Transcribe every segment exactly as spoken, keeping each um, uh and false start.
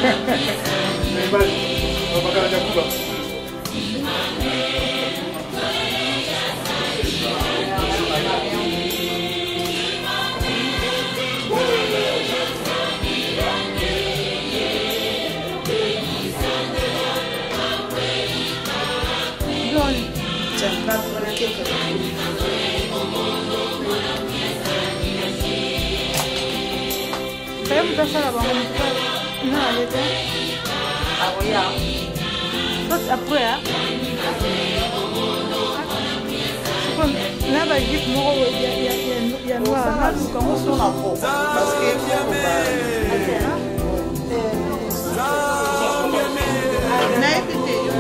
Saya bisa salah bangun nah gitu. Oh ya. Terus apa ya? Sebelum naba gif mo ya ya ya ya noa na kamu suka apa? Basket Na epite yo.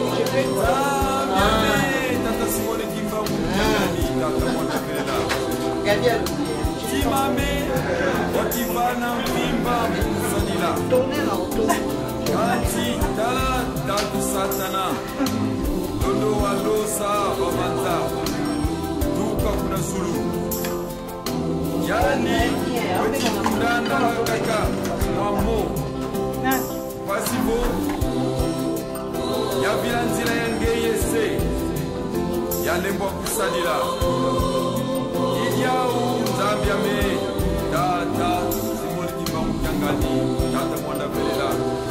Tata Simone Kimba Mugani, Tata Montevela. Gabriel. Timame, Wativana Mimba Sanila. Tourner na auto. Kanti, Tala, Tatu Satana. Dodo Alosa, Bamanta. Duka Kuna Zulu. Yani, Watikundana Kaka, Mamo. Na. Pasivo. Ya vilanzila yangeyese. Ya lembo kusadila. Idiao Zambia me. Tata Simone Kimba Mugani, Tata Mwanda Velela.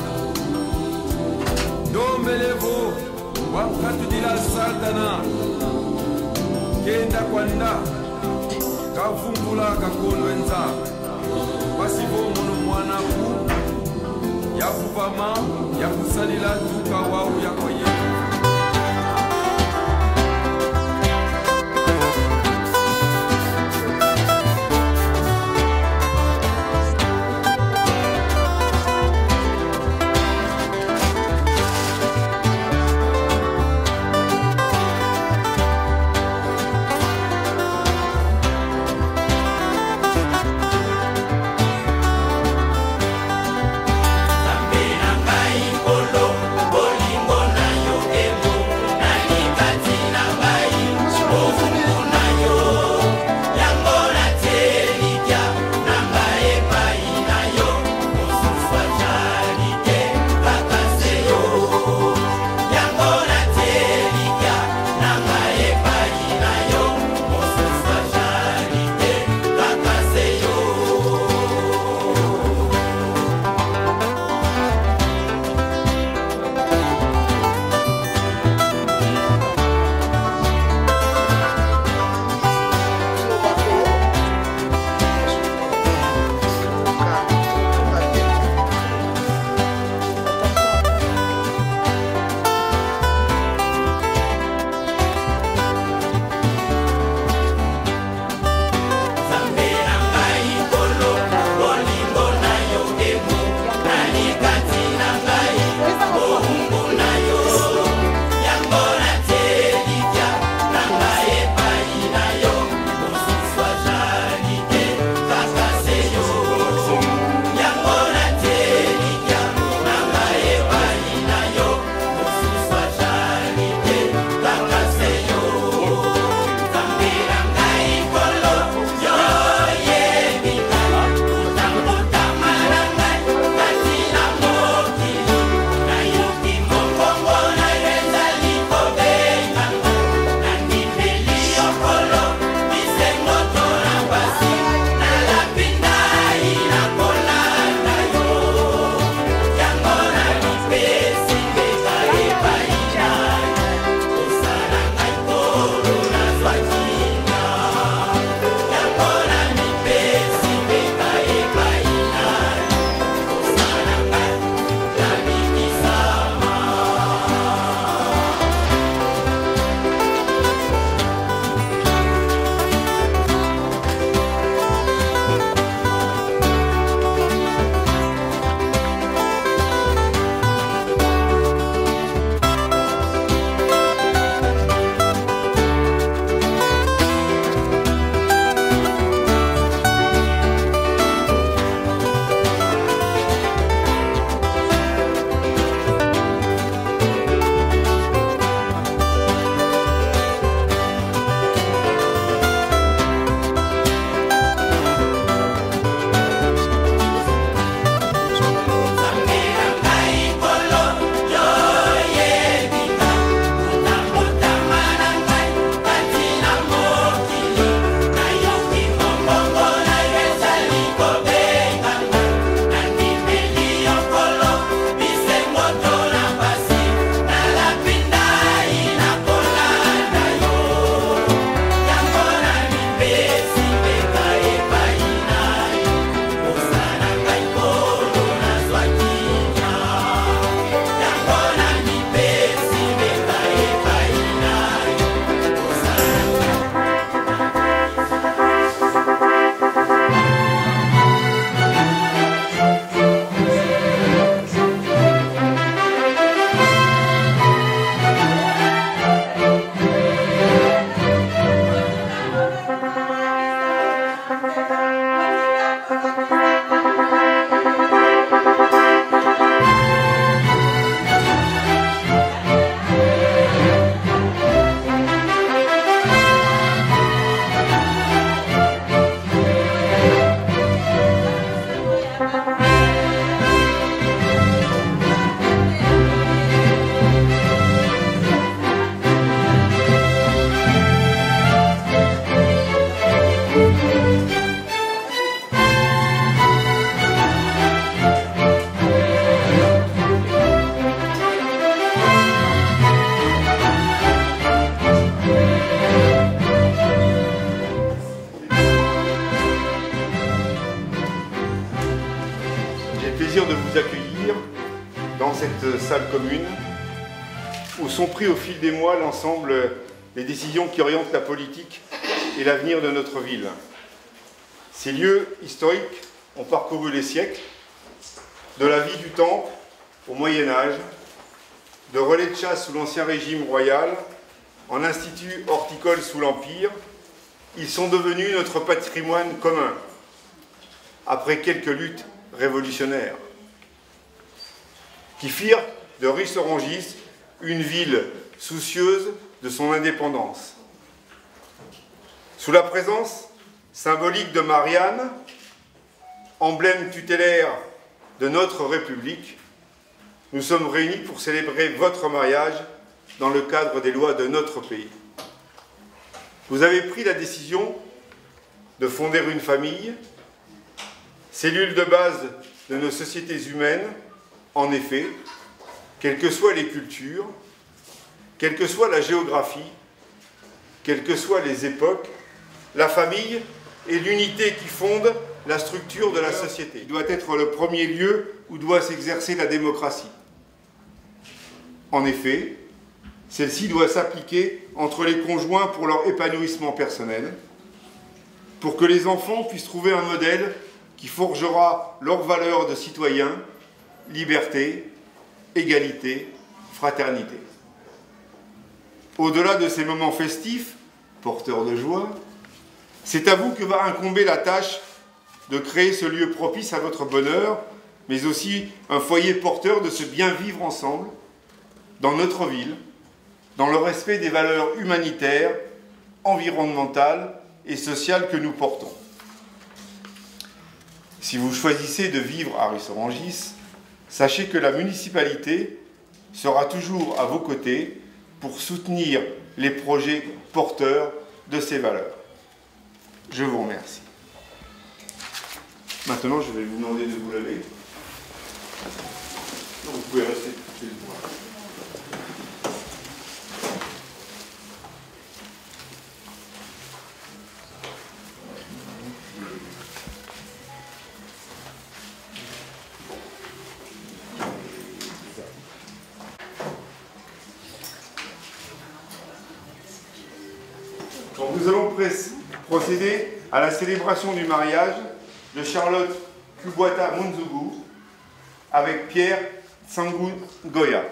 Dombelevo wakati dila satana. Kenda kwanda. Kavumbula kakolwenza. Pasivo mono mwana ku. Ya kuvama, ya kusalila tuka wau ya koye. Bolingo na yo plaisir de vous accueillir dans cette salle commune où sont pris au fil des mois l'ensemble des décisions qui orientent la politique et l'avenir de notre ville. Ces lieux historiques ont parcouru les siècles, de la vie du temple au Moyen-Âge, de relais de chasse sous l'Ancien Régime royal, en institut horticole sous l'Empire. Ils sont devenus notre patrimoine commun, après quelques luttes révolutionnaires, qui firent de Ris-Orangis une ville soucieuse de son indépendance. Sous la présence symbolique de Marianne, emblème tutélaire de notre République, nous sommes réunis pour célébrer votre mariage dans le cadre des lois de notre pays. Vous avez pris la décision de fonder une famille, cellule de base de nos sociétés humaines. En effet, quelles que soient les cultures, quelle que soit la géographie, quelles que soient les époques, la famille est l'unité qui fonde la structure de la société. Il doit être le premier lieu où doit s'exercer la démocratie. En effet, celle-ci doit s'appliquer entre les conjoints pour leur épanouissement personnel, pour que les enfants puissent trouver un modèle qui forgera leurs valeurs de citoyens, liberté, égalité, fraternité. Au-delà de ces moments festifs, porteurs de joie, c'est à vous que va incomber la tâche de créer ce lieu propice à votre bonheur, mais aussi un foyer porteur de ce bien vivre ensemble, dans notre ville, dans le respect des valeurs humanitaires, environnementales et sociales que nous portons. Si vous choisissez de vivre à Ris-Orangis, sachez que la municipalité sera toujours à vos côtés pour soutenir les projets porteurs de ces valeurs. Je vous remercie. Maintenant, je vais vous demander de vous lever. Vous pouvez rester tout le temps. Donc, nous allons procéder à la célébration du mariage de Charlotte Kubwata Munzugu avec Pierre Tsangun Goya.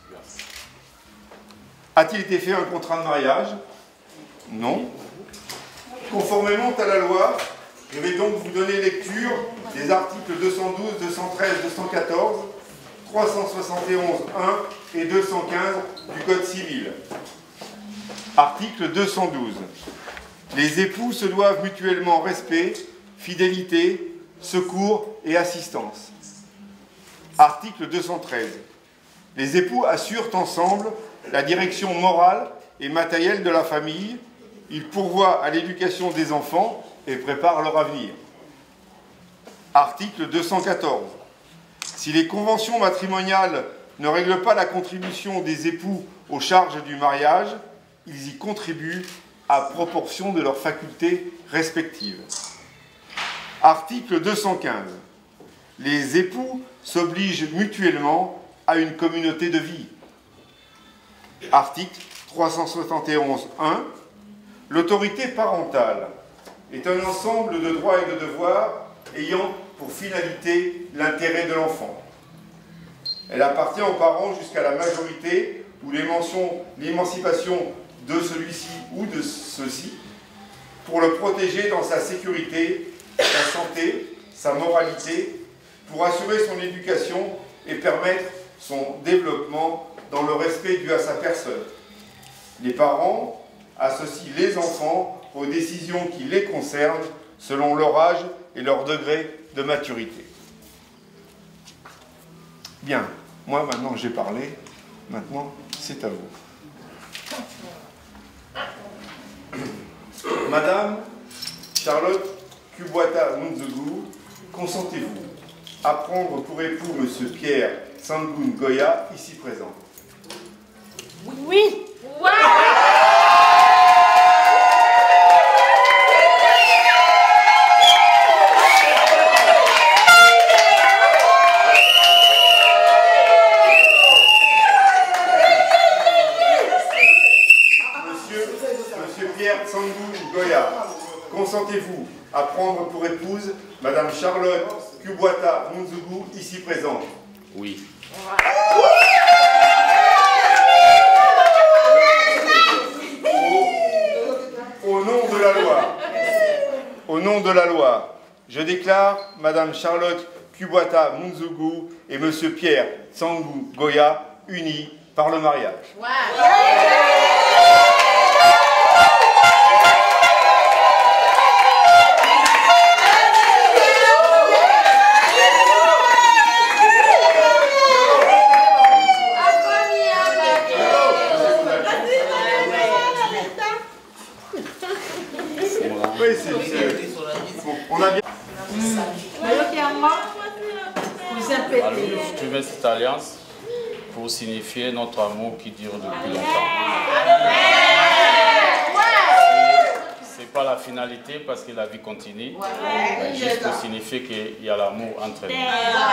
A-t-il été fait un contrat de mariage? Non. Conformément à la loi, je vais donc vous donner lecture des articles deux cent douze, deux cent treize, deux cent quatorze, trois cent soixante et onze un et deux cent quinze du Code civil. Article deux cent douze. Les époux se doivent mutuellement respect, fidélité, secours et assistance. Article deux cent treize. Les époux assurent ensemble la direction morale et matérielle de la famille. Ils pourvoient à l'éducation des enfants et préparent leur avenir. Article deux cent quatorze. Si les conventions matrimoniales ne règlent pas la contribution des époux aux charges du mariage, ils y contribuent à proportion de leurs facultés respectives. Article deux cent quinze. Les époux s'obligent mutuellement à une communauté de vie. Article trois cent soixante et onze un. L'autorité parentale est un ensemble de droits et de devoirs ayant pour finalité l'intérêt de l'enfant. Elle appartient aux parents jusqu'à la majorité ou l'émancipation de celui-ci ou de ceux-ci pour le protéger dans sa sécurité, sa santé, sa moralité, pour assurer son éducation et permettre son développement dans le respect dû à sa personne. Les parents associent les enfants aux décisions qui les concernent selon leur âge et leur degré de maturité. Bien, moi maintenant j'ai parlé, maintenant c'est à vous. Madame Charlotte Kubwata Munzugu, consentez-vous à prendre pour époux Monsieur Pierre Tsangun Goya, ici présent? Oui. Ouais. consentez-vous à prendre pour épouse Madame Charlotte Kubwata Munzugu, ici présente? Oui. Au, au nom de la loi, au nom de la loi, je déclare Madame Charlotte Kubwata Munzugu et Monsieur Pierre Nsangu Ngoya unis par le mariage. Wow. Oui, c'est... Bon, on a bien... Alors, je fais cette alliance pour signifier notre amour qui dure depuis longtemps. C'est pas la finalité parce que la vie continue, mais juste pour signifier qu'il y a l'amour entre nous.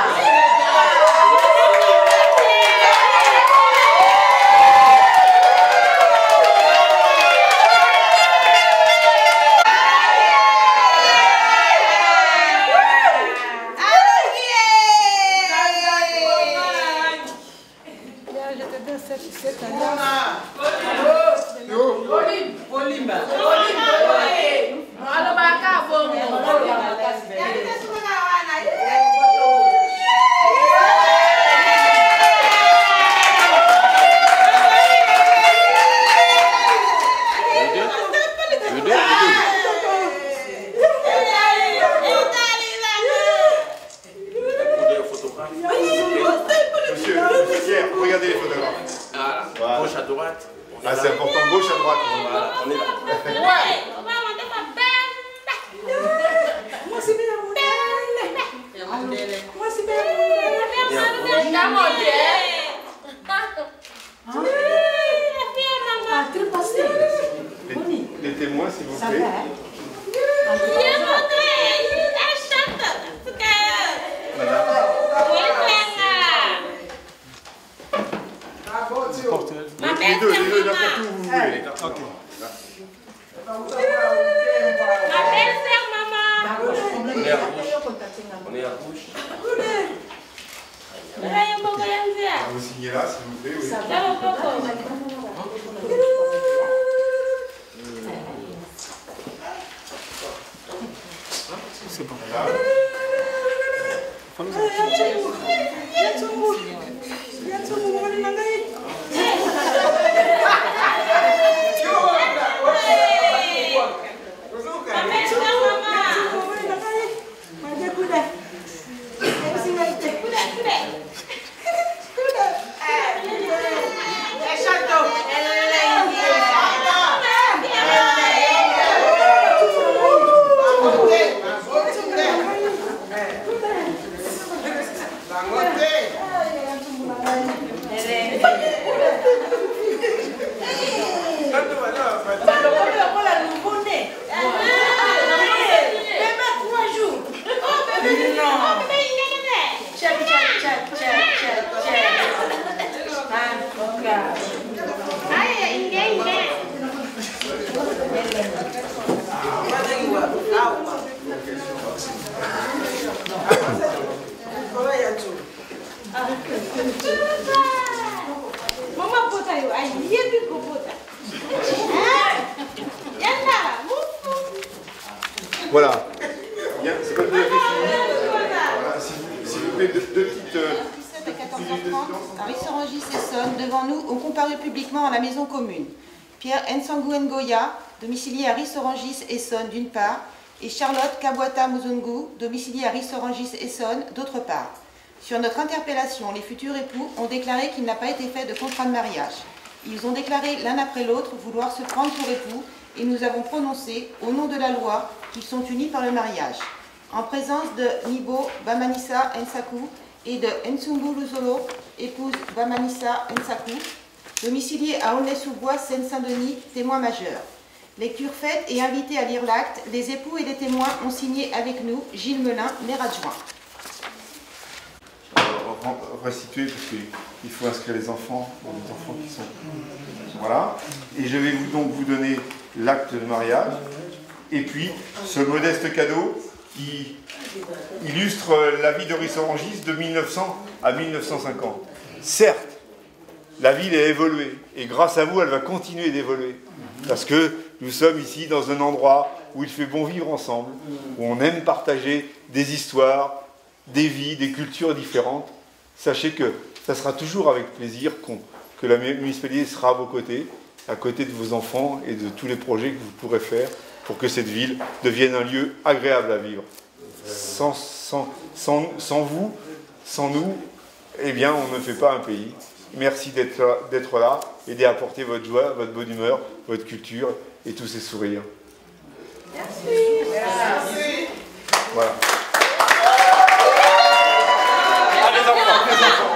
Regardez les photographes. Ah, voilà. Gauche à droite. Ah, c'est important, gauche à droite. Voilà, on est là. Moi, c'est bien la modèle. Moi, c'est bien la modèle. Les, les témoins, s'il vous plaît. Les deux, les deux, n'importe où vous voulez. Ok. On est à gauche. On est à gauche. Vous signez là, s'il vous plaît. Oui. C'est bon. Voilà. Voilà. Bien, c'est comme vous avez fini. Voilà, s'il vous plaît, deux, deux petites... Euh, à quatorze heures trente, à Rissorangis-Essonne, devant nous, ont comparu publiquement à la maison commune. Pierre Nsangu Ngoya, domicilié à Rissorangis-Essonne d'une part, et Charlotte Kubwata Munzugu, domiciliée à Rissorangis-Essonne d'autre part. Sur notre interpellation, les futurs époux ont déclaré qu'il n'a pas été fait de contrat de mariage. Ils ont déclaré l'un après l'autre vouloir se prendre pour époux et nous avons prononcé, au nom de la loi, qu'ils sont unis par le mariage. En présence de Nibo Bamanisa Nsaku et de Nsungu Luzolo, épouse Bamanisa Nsaku, domiciliée à Aulnay-sous-Bois, Seine-Saint-Denis, témoin majeur. Lecture faite et invité à lire l'acte, les époux et les témoins ont signé avec nous Gilles Melin, maire adjoint. Restituer parce qu'il faut inscrire les enfants, les enfants qui sont... Voilà. Et je vais vous donc vous donner l'acte de mariage. Et puis, ce modeste cadeau qui illustre la vie de Ris-Orangis de mille neuf cents à mille neuf cent cinquante. Certes, la ville a évolué, et grâce à vous, elle va continuer d'évoluer. Parce que nous sommes ici dans un endroit où il fait bon vivre ensemble, où on aime partager des histoires, des vies, des cultures différentes. Sachez que ça sera toujours avec plaisir qu'on, que la municipalité sera à vos côtés, à côté de vos enfants et de tous les projets que vous pourrez faire pour que cette ville devienne un lieu agréable à vivre. Sans, sans, sans, sans vous, sans nous, eh bien, on ne fait pas un pays. Merci d'être d'être là et d'apporter votre joie, votre bonne humeur, votre culture et tous ces sourires. Merci. Merci. Voilà. Allez, les enfants, les enfants.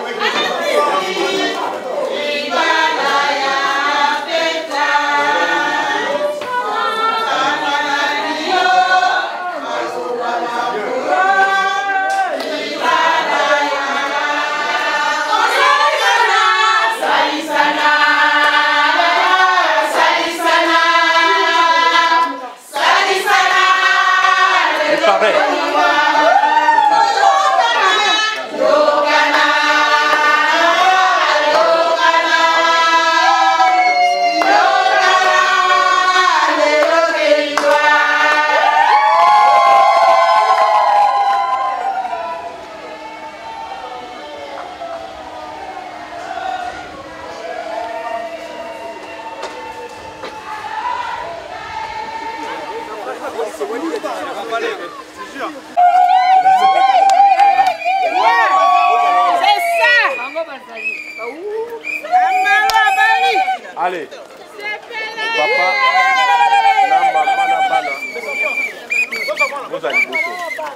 Allez, papa, la maman, la bana. Vous allez beaucoup.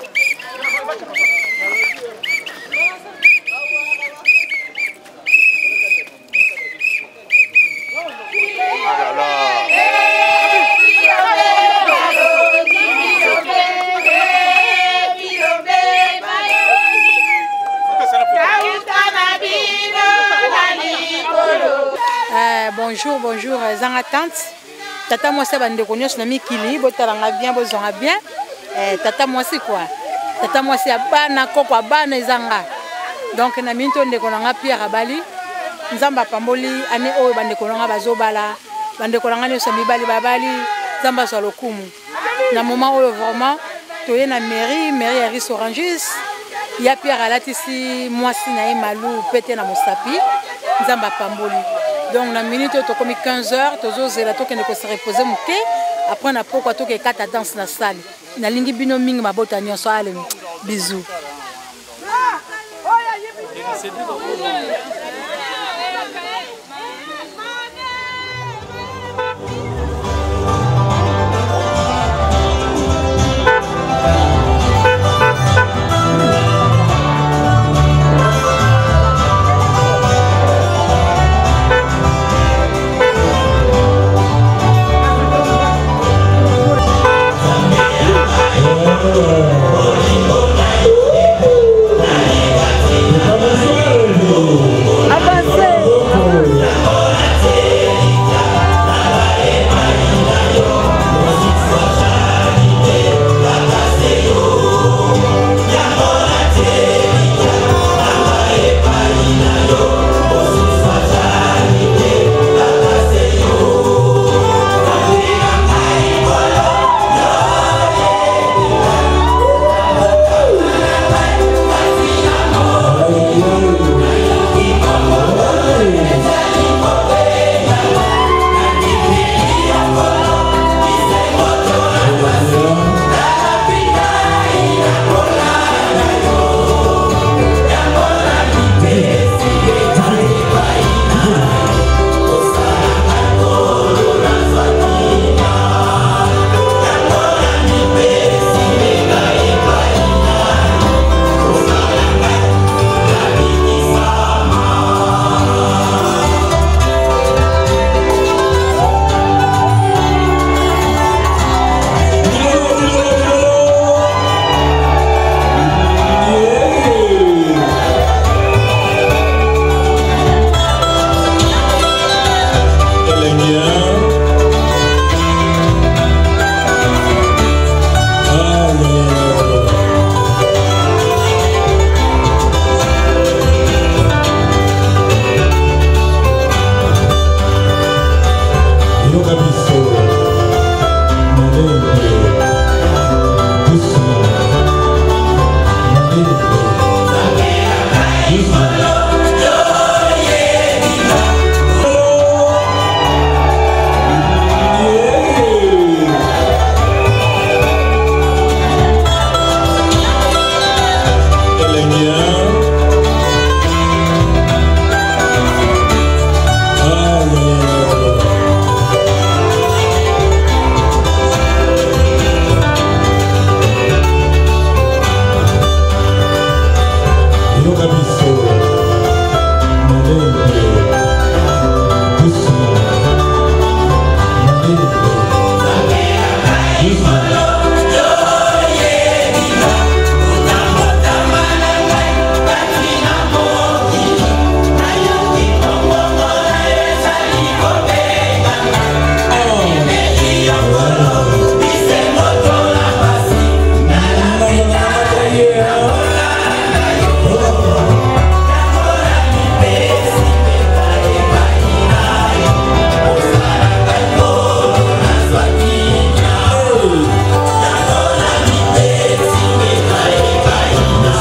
Ah là là. Bonjour, bonjour, Zanga Tante. Tata moi c'est bande konyo na mikili, botalanga bien, bozonga bien. Eh tata moi c'est quoi? Tata moi c'est bana koko bana Zanga. Donc na minto ndeko nanga Pierre Abali. Nzamba pamboli ane oyo bande konanga bazobala. Bande konanga ne so mibali babali, Nzamba so lokumu. Na moment oyo vraiment toye na mairie, mairie ya Ris-Orangis. Ya Pierre alatisi mwasi na ye malu pete na mosapi. Nzamba pamboli. Donc, la minute, tu as commis quinze heures, tu as osé la toque ne se reposer mouké. Après, on a pourquoi tu as quatre danse dans la salle. Na lingi bino ming ma bota nyon so ale. Bisous.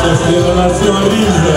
les relations en ligne.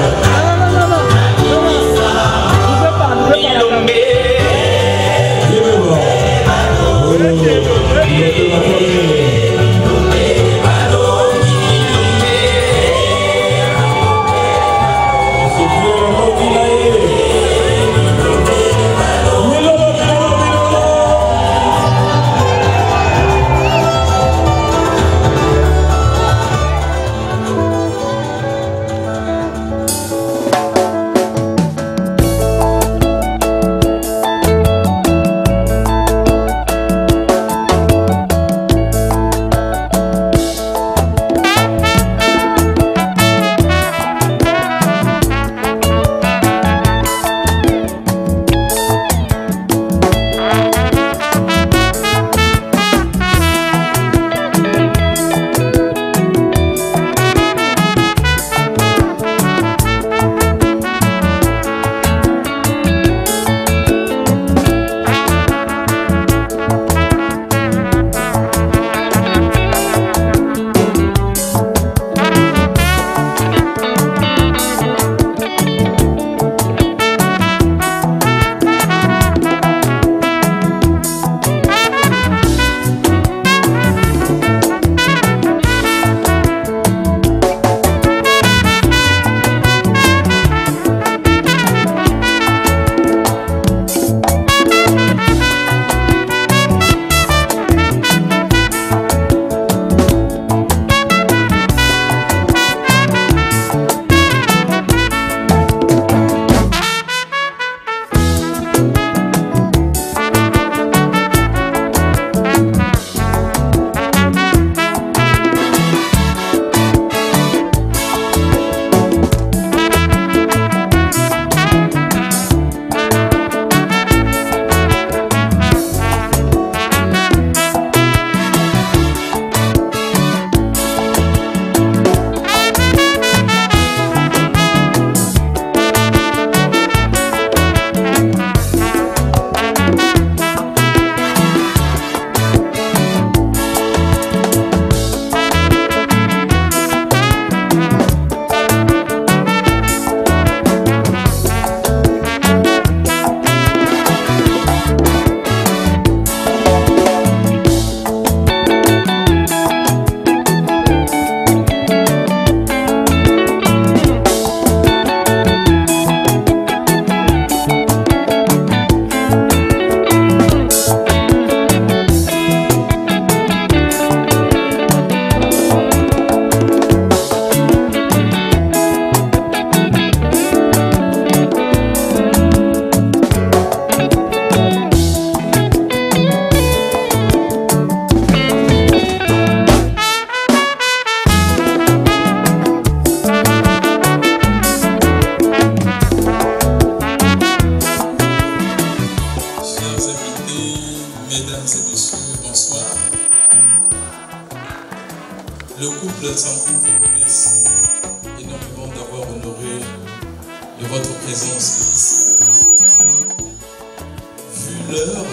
Le couple Nsambu vous remercie énormément d'avoir honoré de votre présence ici. Vu l'heure,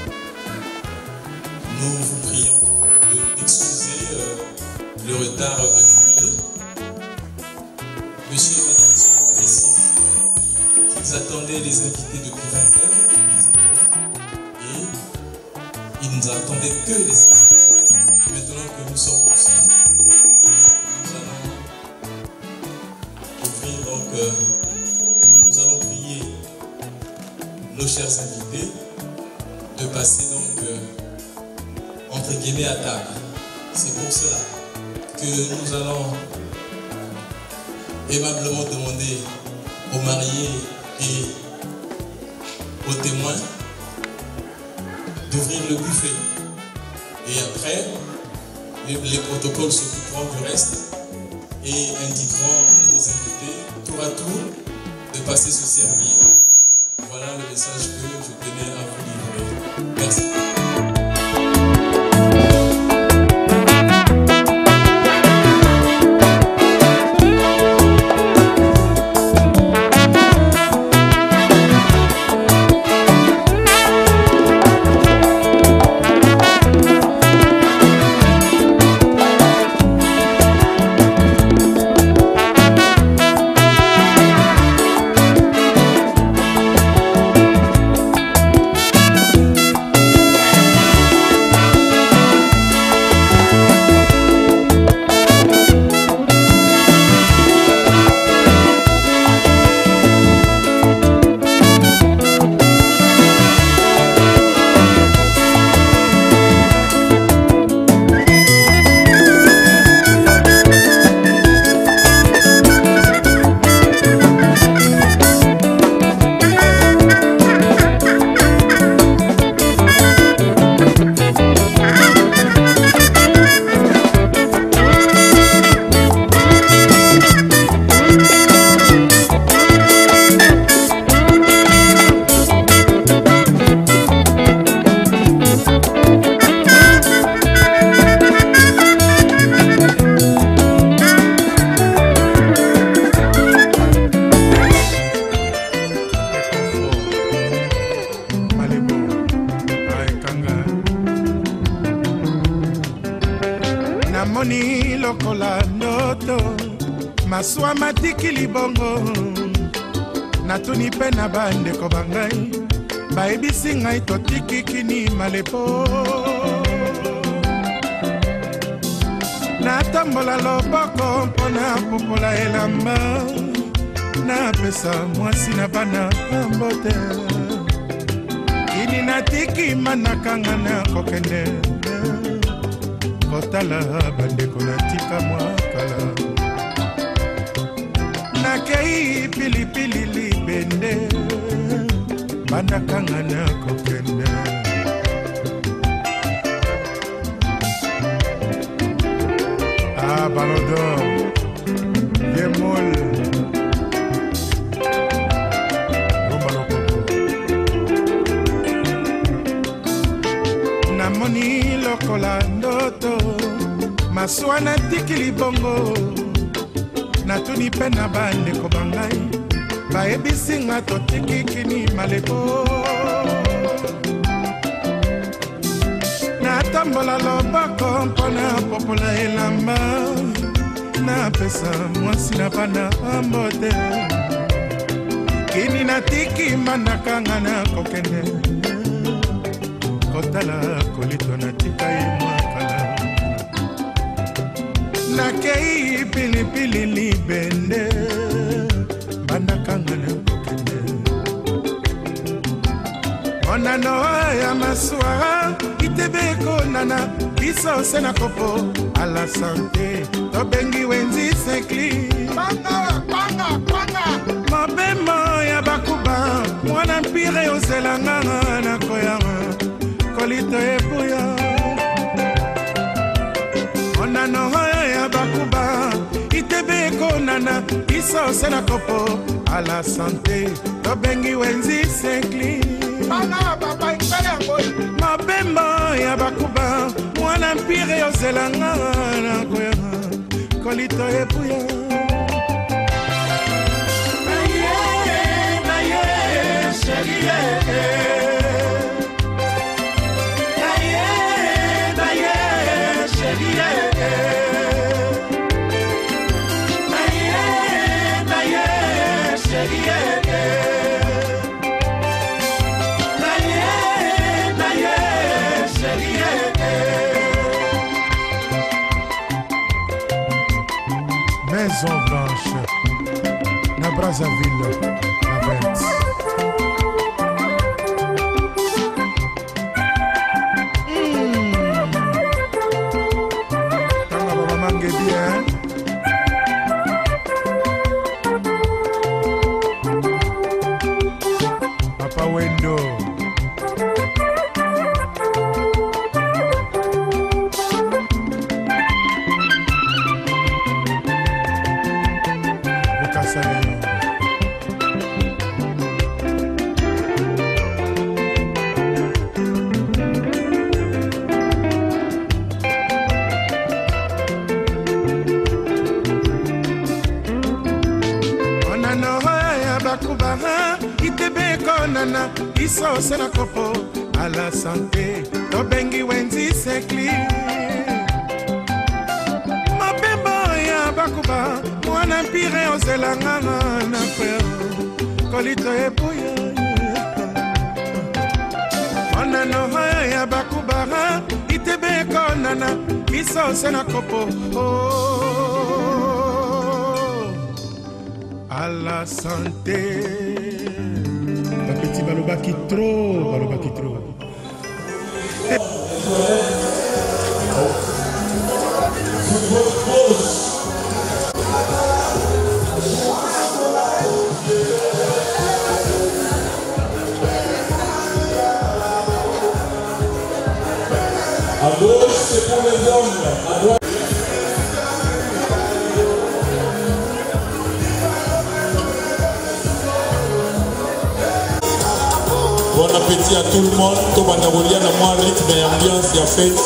nous vous prions d'excuser euh, le retard accumulé. Monsieur et Madame Nsambu précisent qu'ils attendaient les invités depuis vingt heures, ils étaient là, et ils nous attendaient que les invités. Maintenant que nous sommes tous là, nous allons ouvrir donc, euh, nous allons prier nos chers invités de passer donc euh, entre guillemets à table. C'est pour cela que nous allons aimablement demander aux mariés et aux témoins d'ouvrir le buffet. Et après, les, les protocoles s'occuperont du reste et indiqueront à nos invités, tour à tour, de passer se servir. Voilà le message que je tenais à vous livrer. Merci. Thank ndoto maswa matiki libongo natuni mpe na bandeko bangai bayebisi ngai totikikini malepo natambola loboko mpona popola elamba napesa mwasi na bana mbote kini natiki manakanga na kokende kotala bandeko natika mwakala nakei pilipili libende bandakanga na kokende ah Balodor Yemol namoni lokola ndoto maswana tikili bongo natuni mpe na bandeko bangai bayebisi nga totikikini malepo natambola loboko mpona popola elamba napesa mwasi na bana mbote kini natiki mandakanga na kokende kotala kolito natika ye mwakala nakei pilipili libende bandakanga na kokende onano ya maswa itebeko nana biso se na kopo a la santé tobengi wenzi sekli banga banga banga mabemo ya bakuba mwana mpire ozelanga na koyanga kolito epuya onano ya bakuba itebeko nana biso se na kopo a la santé tobengi wenzi sekli banga papa ikaya boy mabemba ya bakuba mwana mpire ozelanga na koyanga kolito epuya naye naye sherie naye naye sherie naye naye sherie Maison Blanche, na Brazzaville, la vingt. Tanga baba mange bien. Papa Wendo. Iso se na kopo a la santé tobengi wenzi sekli mabembo ya bakuba mwana mpire ozelanga na frère kolito epuya onano ya bakuba itebeko nana iso se na kopo oh, à la santé. Petit baloba qui trop, baloba qui trop. À gauche, c'est pour les hommes. À droite. Bon appétit à tout le monde. Tout le monde a roulé dans moi rythme et ambiance, il y a fête.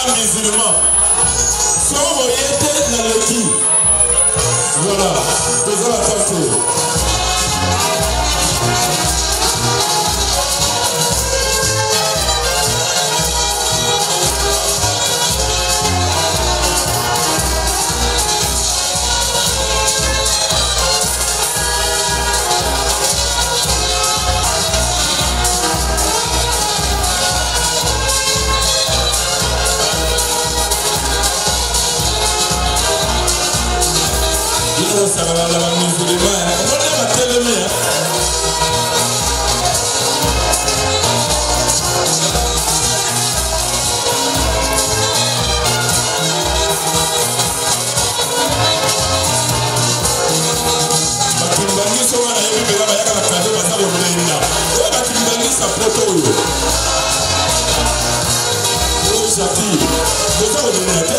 un musulman. Sans voyez dans le qui. Voilà, faisons la tenter. Ça va la musulmane, on va la télémé. Bakimbangi so wana yebi bela bayaka na kade basalo mlenga. O bakimbangi sa poto yo. O jati, boza o mlenga.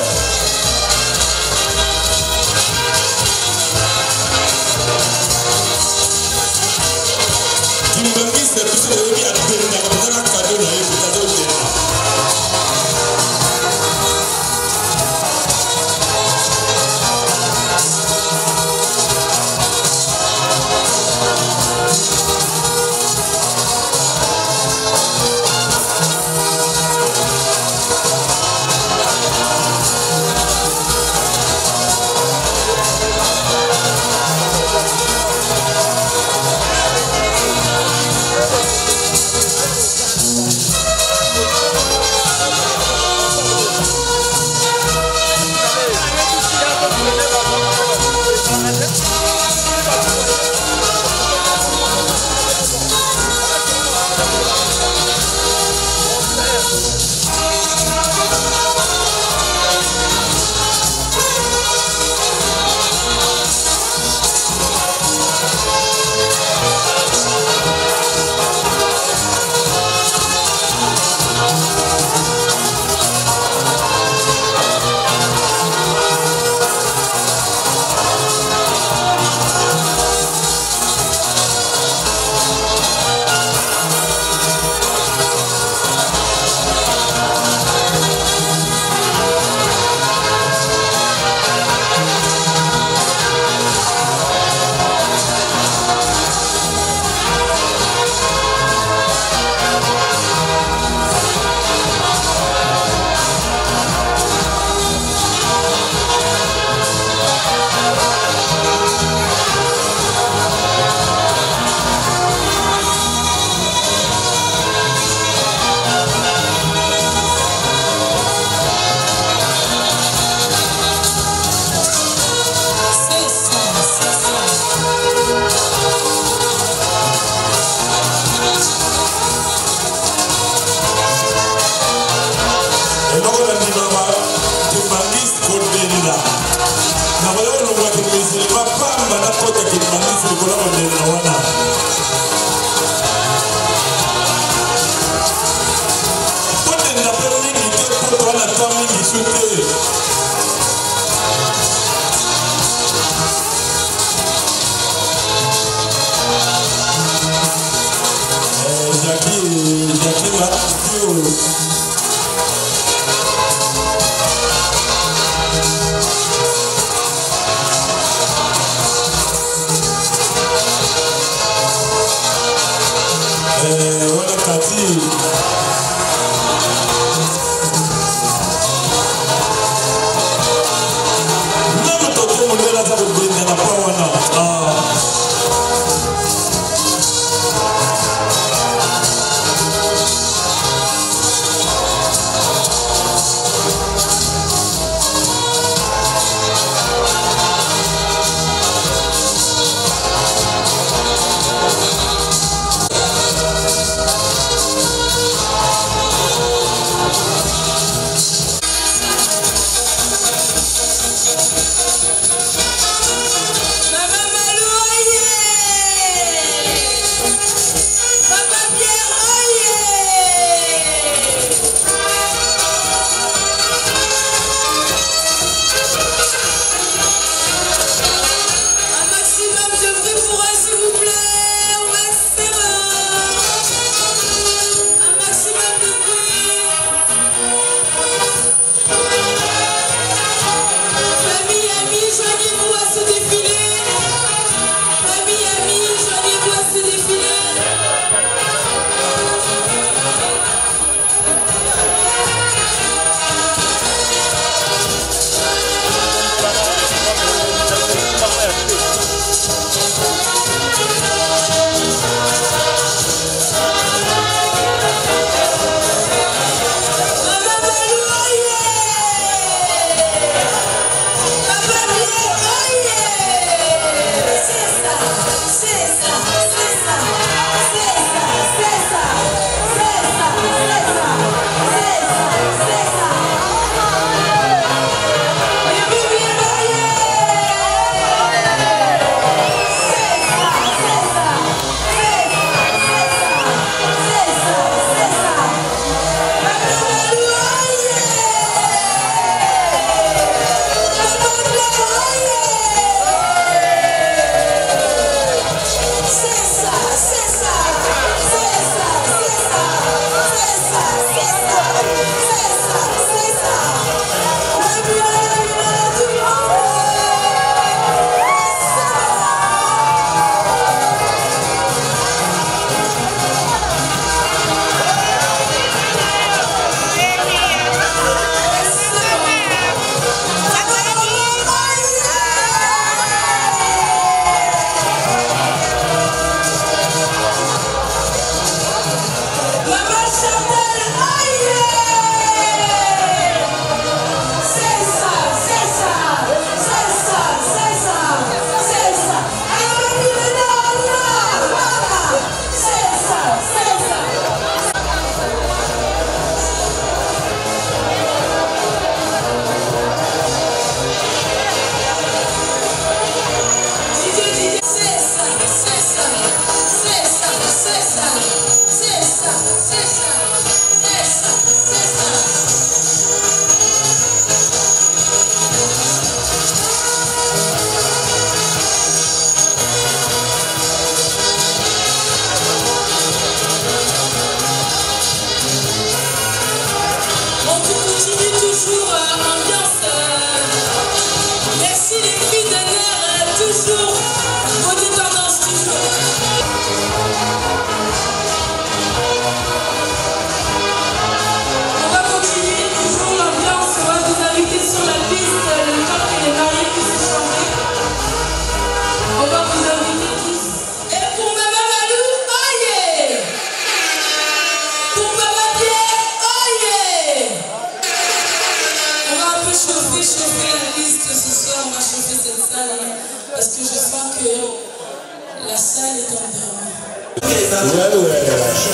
chauffer, chauffer la liste ce soir, on va chauffer cette salle parce que je sens que la salle est en dehors. Ouais, ouais.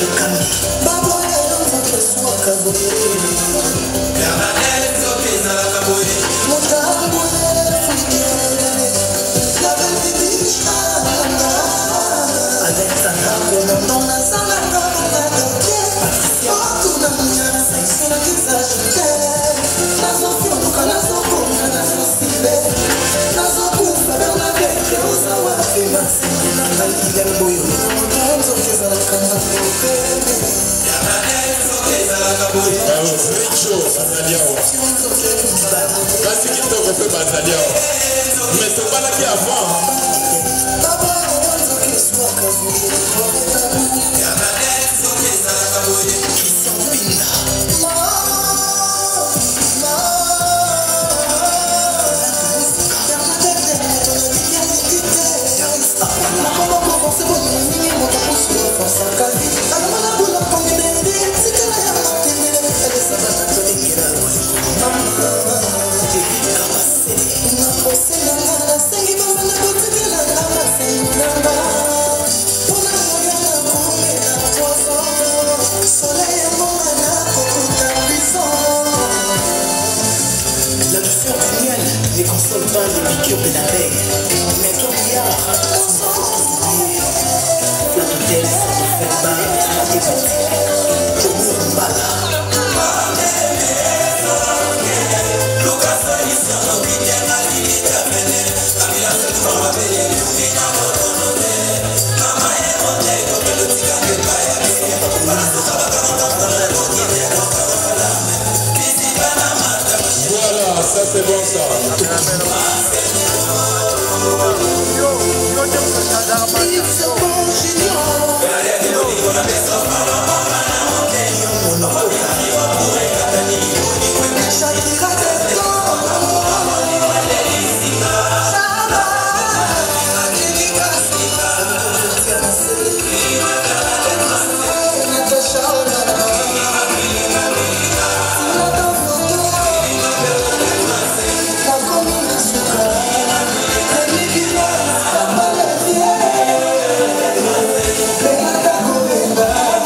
Basi kitoko pe bazali awa. Mais c'est pas là qui avant. Ne console pas les piqûres de l'abeille. Mais toi, regarde, la tutelle, ça te fait mal, ça te fait je me mal. Voilà, ça c'est bon ça. Bye.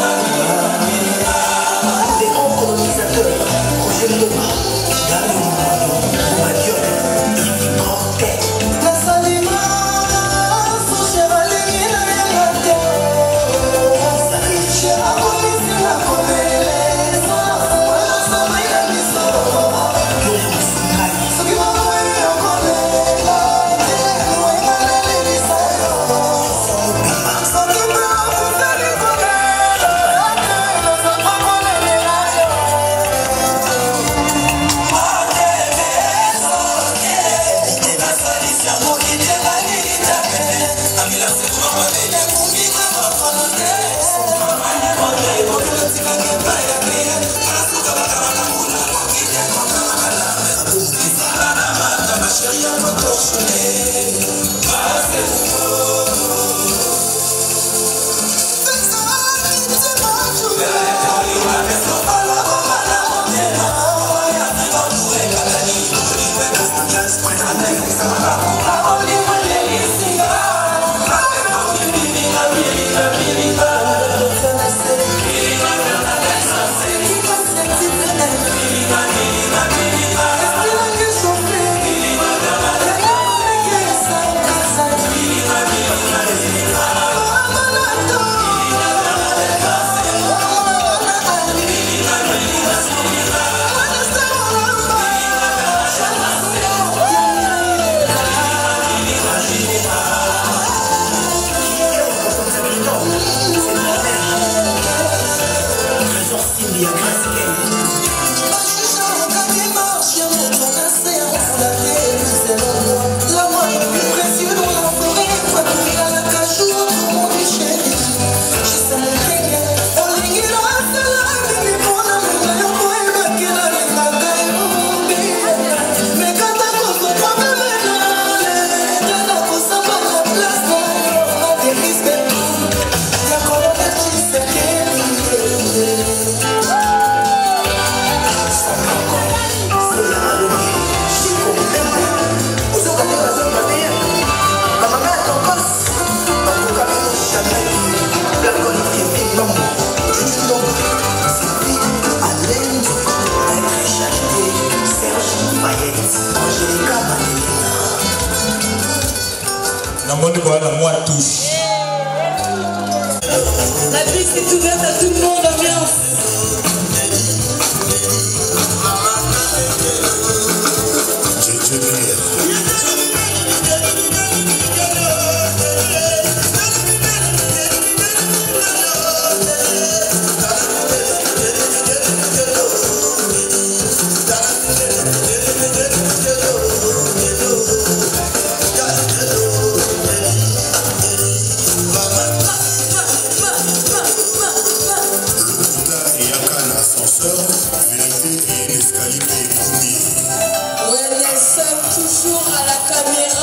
Namoni bwana moi touche. La piste est ouverte à tout le monde, ambiance. Toujours à la caméra.